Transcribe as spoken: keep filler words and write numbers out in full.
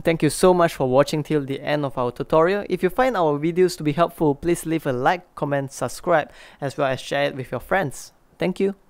thank you so much for watching till the end of our tutorial. If you find our videos to be helpful, please leave a like, comment, subscribe, as well as share it with your friends. Thank you.